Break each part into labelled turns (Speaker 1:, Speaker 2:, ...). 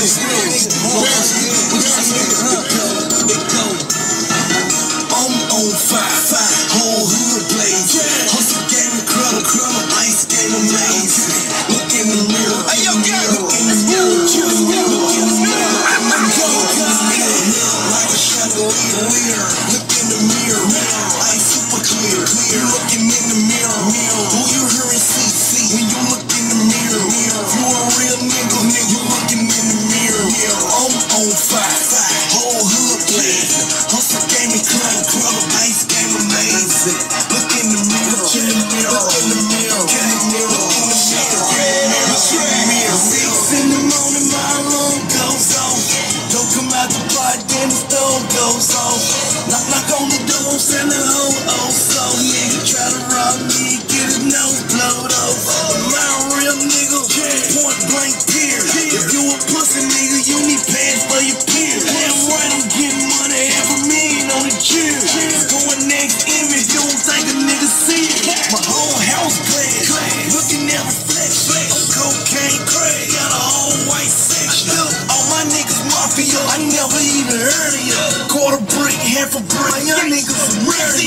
Speaker 1: I'm on fire, whole hood blaze. Hustle game incredible, ice game amazing. Look in the mirror, hey yo, look in the mirror, look in the mirror. I'm a like a chandelier. Look in the mirror, ice super clear. You're looking in the mirror, who you hear and see when you look in the mirror. You a real nigga, you looking in the mirror. I'm on fire, whole hood blaze. Hustle game incredible, ice game amazing. Look in the mirror, look in the mirror, look in the mirror, look in the mirror, look in the mirror, look in the mirror. 6 in the morning, my alarm goes off. Don't come out the pot, then the stove goes off. Knock, knock on the door, send a hoe, oh, so nigga try to rob me, get his nose blowed off. I'm a real nigga, point blank period. If you a pussy nigga, you need pants for your peers. Damn right, I'm getting money, $500,000 on the cheer. Going next image, you don't think a nigga see it. My whole house glad, looking at reflection. I'm cocaine crazy, got a whole white section. All my niggas mafia, I never even heard of ya. Quarter brick, half a brick, my young niggas from murder.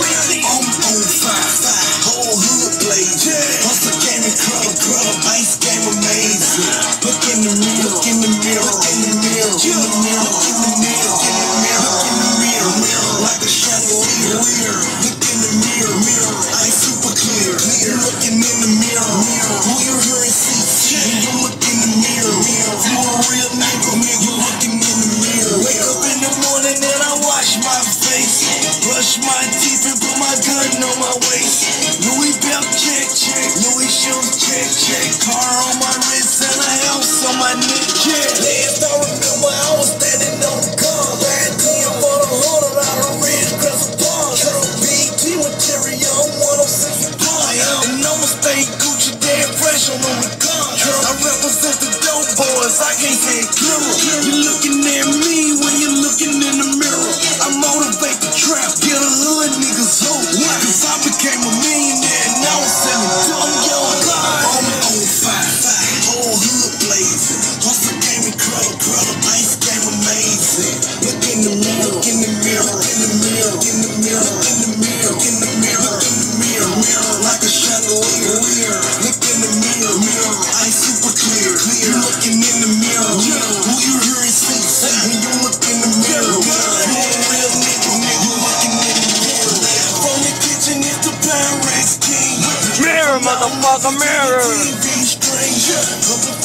Speaker 1: I'm on fire, whole hood blaze. Hustle game incredible, ice game amazing. Look in the mirror, look in the mirror, look in the mirror, look in the mirror, look in the mirror, look in the mirror, look in the mirror, like a chandelier. Look in the mirror, ice super clear. You're looking in the mirror, who you hear and see when you look in the mirror. You a real nigga, you looking in the mirror. Wake up in the morning and I wash my face, brush my teeth and put my gun on my waist. Louis belt check, Louis shoes check, car on my wrist and a house on my neck. Last I remember I was standing on the car, bad 10 for the 100 out of Ridge Crest Park. BT with Terry on 106 and I'ma stay Gucci dead fresh on the record. I represent the dope boys, I can't say it clearer. You looking at me when you're looking in the mirror. I motivate the trap, get a hood niggas hope. Cause I became a millionaire and now I'm selling dope. I'm on fire, whole hood blazing. Hustle game incredible, ice game amazing. Look in the mirror, look in the mirror, look in the mirror, look in the mirror, look in the mirror, look in the mirror, look in the mirror, like a chandelier. Look in the mirror, ice super clear. You're looking in the mirror, who you hear and see when you look in the mirror. You a real nigga, you looking in the mirror. From the kitchen is the Pyrex King.
Speaker 2: Mirror, motherfucker, mirror.
Speaker 1: TV stranger.